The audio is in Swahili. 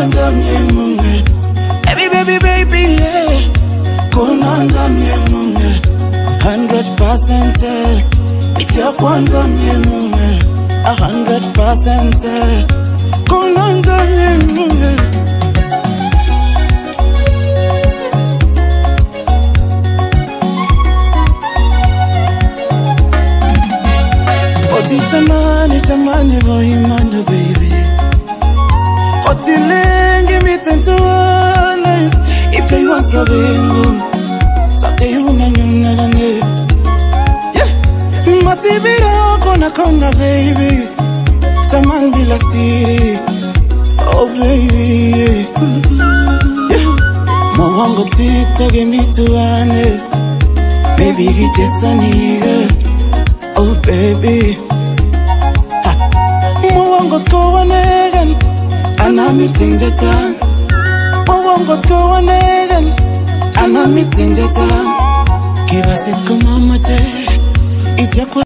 Konon munge. Baby, baby, baby, yeah. Konon munge. 100%. If you're Konon munge. 100%. Konon munge. Oti tamani bohimana baby. Oti lengi mitentuane. Ipe yuwa sabengu. Sate yuna nyuna gane. Yeah. Mati bira kona baby. Taman bila siri. Oh baby. Yeah. Mwango tita gemituane. Baby gijesaniga. Oh baby, Mwangot go again, and I'm meeting the time. Mwangot go again, and I'm meeting the time. Give us it, come on, my day.